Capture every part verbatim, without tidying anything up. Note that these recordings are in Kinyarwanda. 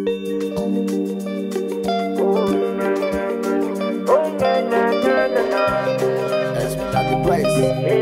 That's not the place.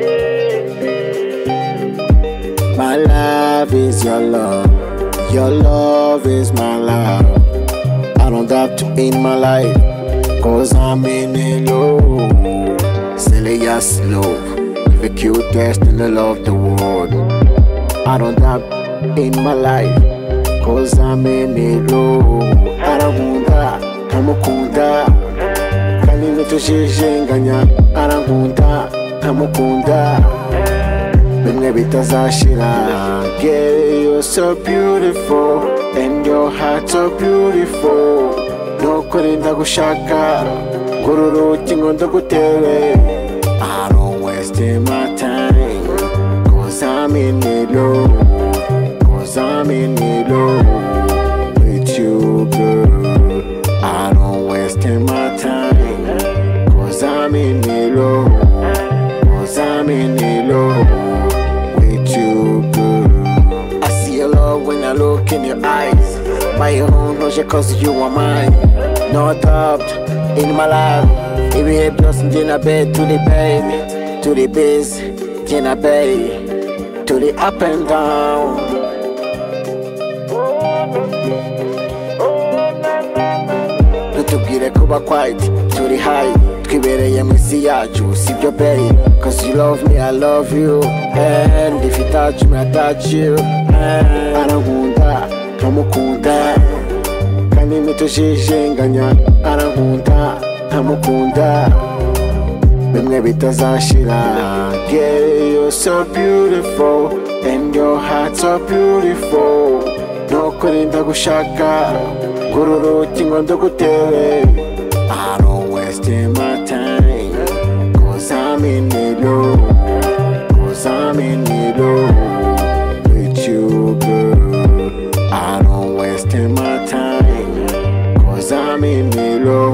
My love is your love. Your love is my love. I don't have to in my life, cause I'm in it low. Silly as slow, with the cutest in the love the world. I don't have in my life, cause I'm in it low. Aragunda, kamukunda, kanini tushishenganya. Aragunda, kamukunda, bimwe bitazashira. Girl, you're so beautiful, and your heart so beautiful. Nukuri ndagushaka, ngururuke ngo ndagutere. I don't waste my time, cause I'm in it low, cause I'm in it low with you, girl. I don't waste my time, cause I'm in it low, cause I'm in it low with you, girl. I see your love when I look in your eyes. My own no, cause you are mine. No doubt in my life. If you have just in a bed to the bed, to the base, in a bay, to the up and down. Tutubwire kuba quiet, to the high. Twibereye mwisi yacu, sibyo bay. Cause you love me, I love you. And if you touch me, I touch you. And aragunda, kamukunda, kanini tushishenganya. Aragunda, kamukunda, bimwe bitazashira. Girl, you're so beautiful, and your heart so beautiful. Nukuri ndagushaka, ngururuke ngo ndagutere. I don't waste my time, cause I'm in it low, cause I'm in it low with you, girl. I don't waste my time, cause I'm in it low.